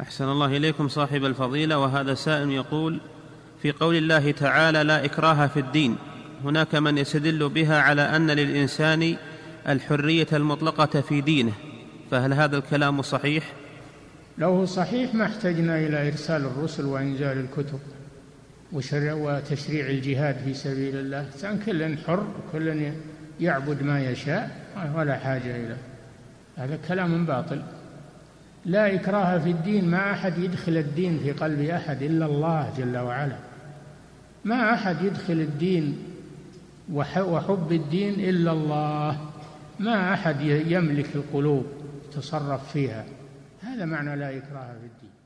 أحسن الله إليكم صاحب الفضيلة. وهذا سائل يقول: في قول الله تعالى لا إكراه في الدين، هناك من يستدل بها على أن للإنسان الحرية المطلقة في دينه، فهل هذا الكلام صحيح؟ لو صحيح ما احتجنا إلى إرسال الرسل وإنزال الكتب وتشريع الجهاد في سبيل الله. كان كل حر وكل يعبد ما يشاء ولا حاجة إلى هذا. كلام باطل. لا إكراه في الدين، ما أحد يدخل الدين في قلب أحد إلا الله جل وعلا. ما أحد يدخل الدين وحب الدين إلا الله. ما أحد يملك القلوب يتصرف فيها. هذا معنى لا إكراه في الدين.